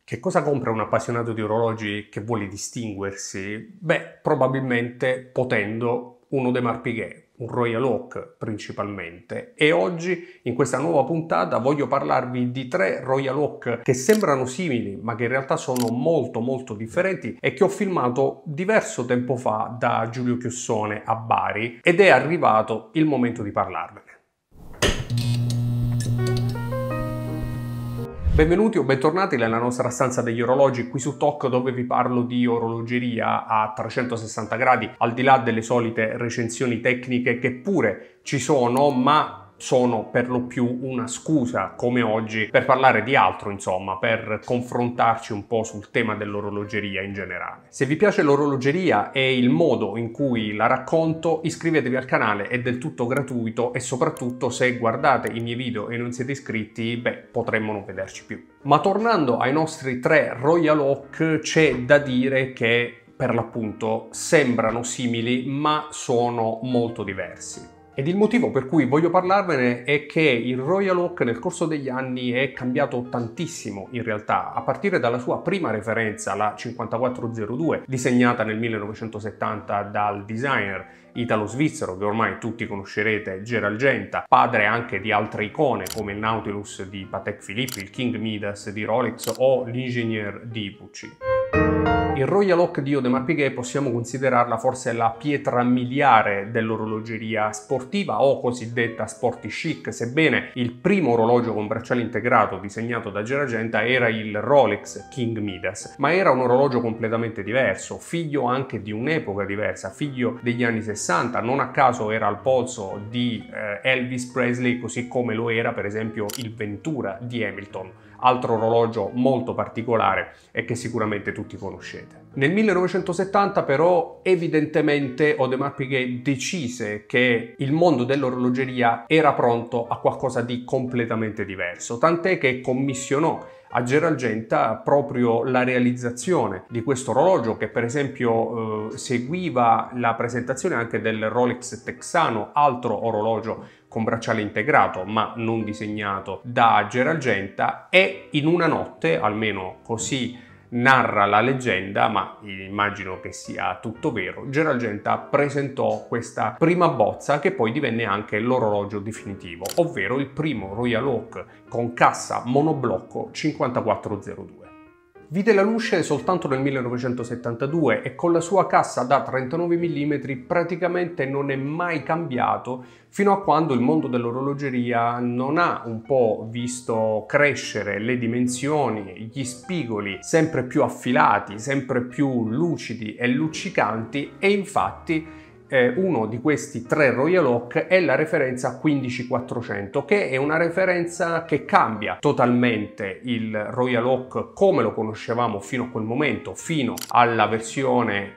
Che cosa compra un appassionato di orologi che vuole distinguersi? Beh, probabilmente potendo un Audemars Piguet, un Royal Oak principalmente. E oggi, in questa nuova puntata, voglio parlarvi di 3 Royal Oak che sembrano simili, ma che in realtà sono molto differenti e che ho filmato diverso tempo fa da Giulio Chiossone a Bari ed è arrivato il momento di parlarvene. Benvenuti o bentornati nella nostra stanza degli orologi qui su TOC, dove vi parlo di orologeria a 360 gradi, al di là delle solite recensioni tecniche che pure ci sono, ma sono per lo più una scusa, come oggi, per parlare di altro, insomma, per confrontarci un po' sul tema dell'orologeria in generale. Se vi piace l'orologeria e il modo in cui la racconto, iscrivetevi al canale, è del tutto gratuito e soprattutto se guardate i miei video e non siete iscritti, beh, potremmo non vederci più. Ma tornando ai nostri 3 Royal Oak, c'è da dire che per l'appunto sembrano simili ma sono molto diversi. Ed il motivo per cui voglio parlarvene è che il Royal Oak nel corso degli anni è cambiato tantissimo in realtà, a partire dalla sua prima referenza, la 5402, disegnata nel 1970 dal designer italo-svizzero che ormai tutti conoscerete, Gerald Genta, padre anche di altre icone come il Nautilus di Patek Philippe, il King Midas di Rolex o l'Ingenieur di Pucci. Il Royal Oak di Audemars Piguet possiamo considerarla forse la pietra miliare dell'orologeria sportiva o cosiddetta sporty chic, sebbene il primo orologio con bracciale integrato disegnato da Gerald Genta era il Rolex King Midas, ma era un orologio completamente diverso, figlio anche di un'epoca diversa, figlio degli anni 60, non a caso era al polso di Elvis Presley, così come lo era per esempio il Ventura di Hamilton, altro orologio molto particolare e che sicuramente tutti conoscete. Nel 1970 però evidentemente Audemars Piguet decise che il mondo dell'orologeria era pronto a qualcosa di completamente diverso, tant'è che commissionò a Gerald Genta proprio la realizzazione di questo orologio che per esempio seguiva la presentazione anche del Rolex Texano, altro orologio con bracciale integrato ma non disegnato da Gerald Genta, e in una notte, almeno così narra la leggenda, ma immagino che sia tutto vero, Gerald Genta presentò questa prima bozza che poi divenne anche l'orologio definitivo, ovvero il primo Royal Oak con cassa monoblocco 5402. Vide la luce soltanto nel 1972 e con la sua cassa da 39 mm praticamente non è mai cambiato fino a quando il mondo dell'orologeria non ha un po' visto crescere le dimensioni, gli spigoli sempre più affilati, sempre più lucidi e luccicanti, e infatti uno di questi 3 Royal Oak è la referenza 15400, che è una referenza che cambia totalmente il Royal Oak come lo conoscevamo fino a quel momento, fino alla versione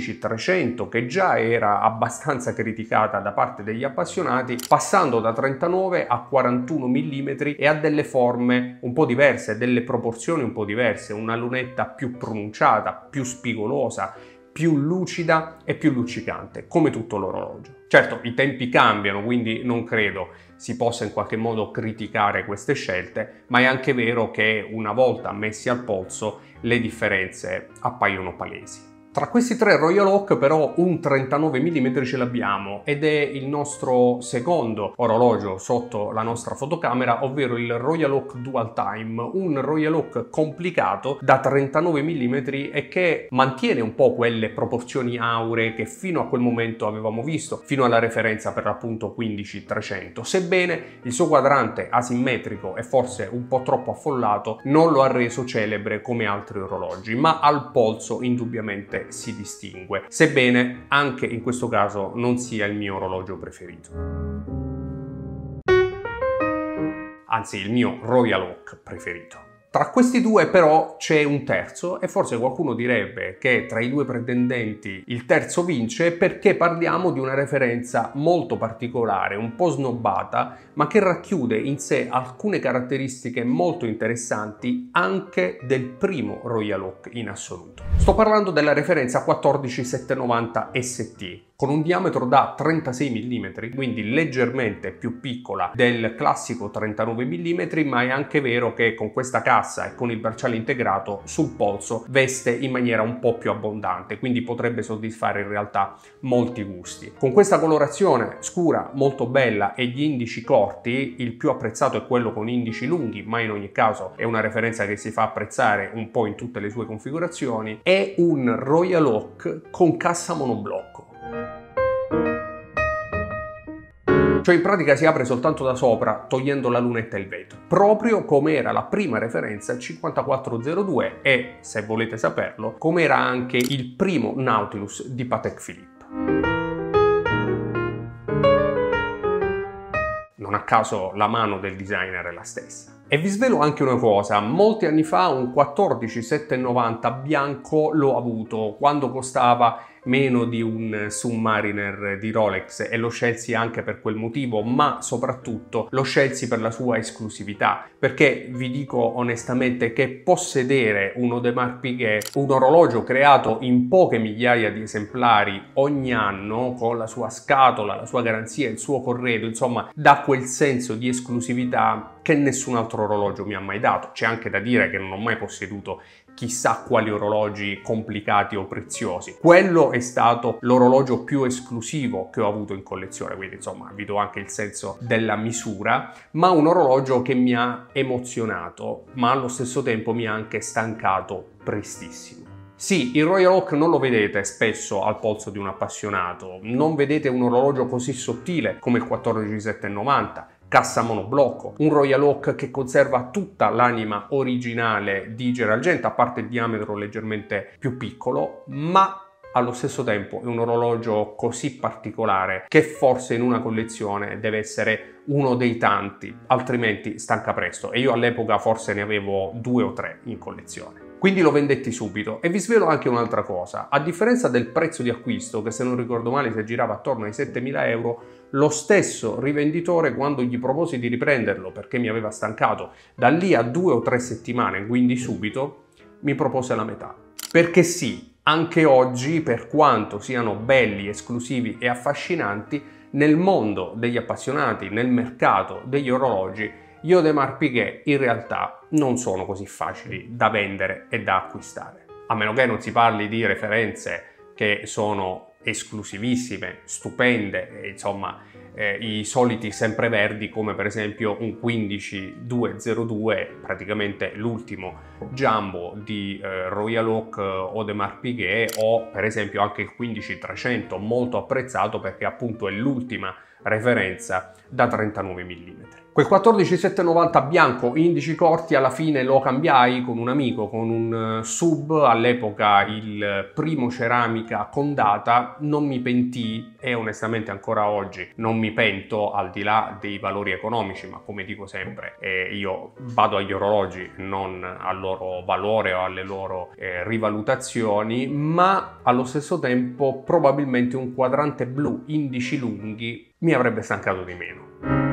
15300 che già era abbastanza criticata da parte degli appassionati, passando da 39 a 41 mm e ha delle forme un po' diverse, delle proporzioni un po' diverse, una lunetta più pronunciata, più spigolosa, più lucida e più luccicante, come tutto l'orologio. Certo, i tempi cambiano, quindi non credo si possa in qualche modo criticare queste scelte, ma è anche vero che una volta messi al polso le differenze appaiono palesi. Tra questi 3 Royal Oak però un 39 mm ce l'abbiamo ed è il nostro secondo orologio sotto la nostra fotocamera, ovvero il Royal Oak Dual Time, un Royal Oak complicato da 39 mm e che mantiene un po' quelle proporzioni auree che fino a quel momento avevamo visto, fino alla referenza per l'appunto 15300, sebbene il suo quadrante asimmetrico e forse un po' troppo affollato non lo ha reso celebre come altri orologi, ma al polso indubbiamente si distingue, sebbene anche in questo caso non sia il mio orologio preferito. Anzi, il mio Royal Oak preferito. Tra questi due però c'è un terzo e forse qualcuno direbbe che tra i 2 pretendenti il terzo vince, perché parliamo di una referenza molto particolare, un po' snobbata, ma che racchiude in sé alcune caratteristiche molto interessanti anche del primo Royal Oak in assoluto. Sto parlando della referenza 14790 ST. con un diametro da 36 mm, quindi leggermente più piccola del classico 39 mm, ma è anche vero che con questa cassa e con il bracciale integrato sul polso veste in maniera un po' più abbondante, quindi potrebbe soddisfare in realtà molti gusti. Con questa colorazione scura molto bella e gli indici corti, il più apprezzato è quello con indici lunghi, ma in ogni caso è una referenza che si fa apprezzare un po' in tutte le sue configurazioni, è un Royal Oak con cassa monoblocco. Cioè in pratica si apre soltanto da sopra togliendo la lunetta e il vetro, proprio come era la prima referenza 5402 e, se volete saperlo, come era anche il primo Nautilus di Patek Philippe. Non a caso la mano del designer è la stessa. E vi svelo anche una cosa, molti anni fa un 14790 bianco l'ho avuto quando costava meno di un Submariner di Rolex e lo scelsi anche per quel motivo, ma soprattutto lo scelsi per la sua esclusività, perché vi dico onestamente che possedere un Audemars Piguet, un orologio creato in poche migliaia di esemplari ogni anno, con la sua scatola, la sua garanzia, il suo corredo, insomma, dà quel senso di esclusività che nessun altro orologio mi ha mai dato. C'è anche da dire che non ho mai posseduto chissà quali orologi complicati o preziosi. Quello è stato l'orologio più esclusivo che ho avuto in collezione, quindi insomma vi do anche il senso della misura, ma un orologio che mi ha emozionato, ma allo stesso tempo mi ha anche stancato prestissimo. Sì, il Royal Oak non lo vedete spesso al polso di un appassionato, non vedete un orologio così sottile come il 14790, cassa monoblocco, un Royal Oak che conserva tutta l'anima originale di Gerald, a parte il diametro leggermente più piccolo, ma allo stesso tempo è un orologio così particolare che forse in una collezione deve essere uno dei tanti, altrimenti stanca presto, e io all'epoca forse ne avevo 2 o 3 in collezione. Quindi lo vendetti subito. E vi svelo anche un'altra cosa, a differenza del prezzo di acquisto, che se non ricordo male si aggirava attorno ai 7.000 euro, lo stesso rivenditore, quando gli proposi di riprenderlo perché mi aveva stancato da lì a 2 o 3 settimane, quindi subito, mi propose la metà. Perché sì, anche oggi, per quanto siano belli, esclusivi e affascinanti, nel mondo degli appassionati, nel mercato degli orologi, gli Audemars Piguet in realtà non sono così facili da vendere e da acquistare. A meno che non si parli di referenze che sono esclusivissime, stupende, insomma i soliti sempreverdi come per esempio un 15202, praticamente l'ultimo jumbo di Royal Oak Audemars Piguet, o per esempio anche il 15300, molto apprezzato perché appunto è l'ultima referenza da 39 mm. Quel 14790 bianco indici corti alla fine lo cambiai con un amico, con un sub, all'epoca il primo ceramica con data, non mi pentii e onestamente ancora oggi non mi pento, al di là dei valori economici, ma come dico sempre io vado agli orologi, non al loro valore o alle loro rivalutazioni, ma allo stesso tempo probabilmente un quadrante blu indici lunghi mi avrebbe stancato di meno.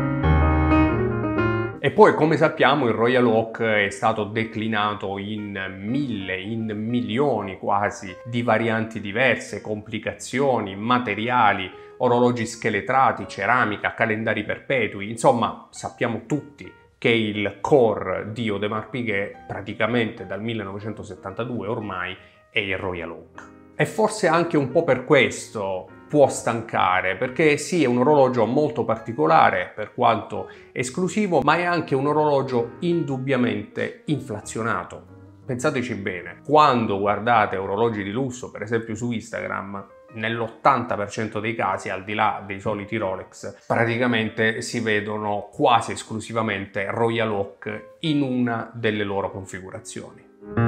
E poi, come sappiamo, il Royal Oak è stato declinato in milioni quasi di varianti diverse, complicazioni, materiali, orologi scheletrati, ceramica, calendari perpetui, insomma sappiamo tutti che il core di Audemars Piguet praticamente dal 1972 ormai è il Royal Oak. E forse anche un po' per questo può stancare, perché sì, è un orologio molto particolare per quanto esclusivo, ma è anche un orologio indubbiamente inflazionato. Pensateci bene, quando guardate orologi di lusso, per esempio su Instagram, nell'80% dei casi, al di là dei soliti Rolex, praticamente si vedono quasi esclusivamente Royal Oak in una delle loro configurazioni.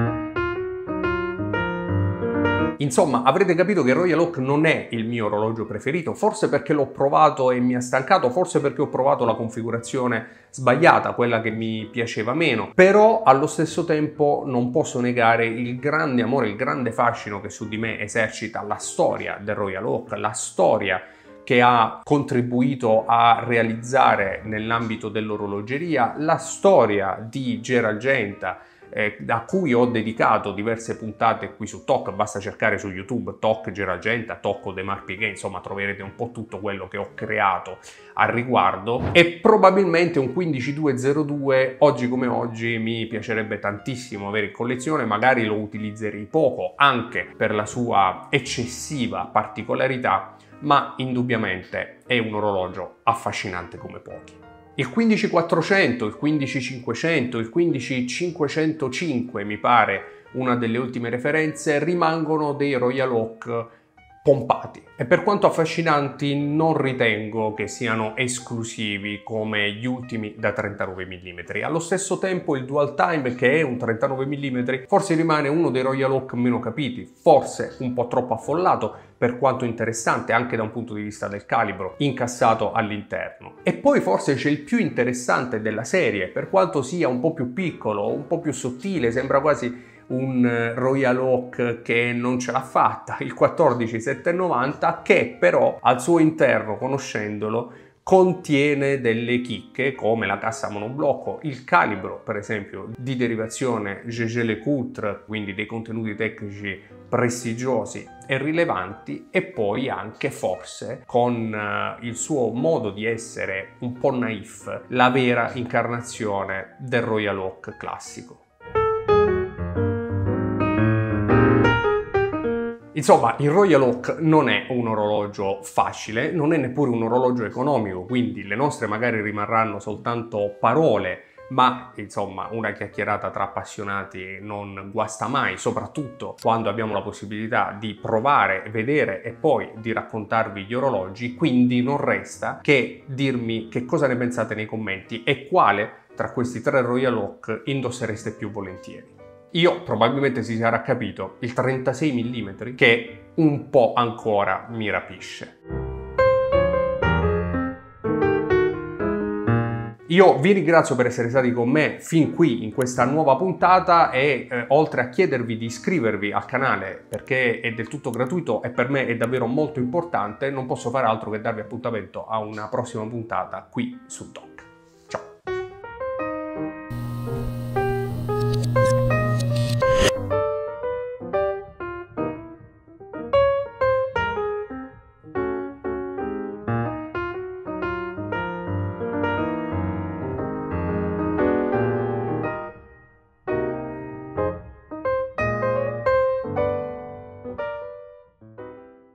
Insomma, avrete capito che Royal Oak non è il mio orologio preferito, forse perché l'ho provato e mi ha stancato, forse perché ho provato la configurazione sbagliata, quella che mi piaceva meno, però allo stesso tempo non posso negare il grande amore, il grande fascino che su di me esercita la storia del Royal Oak, la storia che ha contribuito a realizzare nell'ambito dell'orologeria, la storia di Gerald, a cui ho dedicato diverse puntate qui su TOC, basta cercare su YouTube TOC Geragenta, TOC Audemars Piguet, insomma troverete un po' tutto quello che ho creato al riguardo. E probabilmente un 15202 oggi come oggi mi piacerebbe tantissimo avere in collezione, magari lo utilizzerei poco anche per la sua eccessiva particolarità, ma indubbiamente è un orologio affascinante come pochi. Il 15400, il 15500, il 15505 mi pare una delle ultime referenze, rimangono dei Royal Oak pompati e per quanto affascinanti non ritengo che siano esclusivi come gli ultimi da 39 mm. Allo stesso tempo il Dual Time, che è un 39 mm, forse rimane uno dei Royal Oak meno capiti, forse un po' troppo affollato per quanto interessante anche da un punto di vista del calibro incassato all'interno. E poi forse c'è il più interessante della serie, per quanto sia un po' più piccolo, un po' più sottile, sembra quasi un Royal Oak che non ce l'ha fatta, il 14790, che però al suo interno, conoscendolo, contiene delle chicche come la cassa monoblocco, il calibro per esempio di derivazione Jaeger-LeCoultre, quindi dei contenuti tecnici prestigiosi e rilevanti, e poi anche forse con il suo modo di essere un po' naif, la vera incarnazione del Royal Oak classico. Insomma, il Royal Oak non è un orologio facile, non è neppure un orologio economico, quindi le nostre magari rimarranno soltanto parole, ma insomma una chiacchierata tra appassionati non guasta mai, soprattutto quando abbiamo la possibilità di provare, vedere e poi di raccontarvi gli orologi, quindi non resta che dirmi che cosa ne pensate nei commenti e quale tra questi tre Royal Oak indossereste più volentieri. Io probabilmente si sarà capito il 36 mm che un po' ancora mi rapisce. Io vi ringrazio per essere stati con me fin qui in questa nuova puntata e oltre a chiedervi di iscrivervi al canale perché è del tutto gratuito e per me è davvero molto importante, non posso fare altro che darvi appuntamento a una prossima puntata qui su TOC.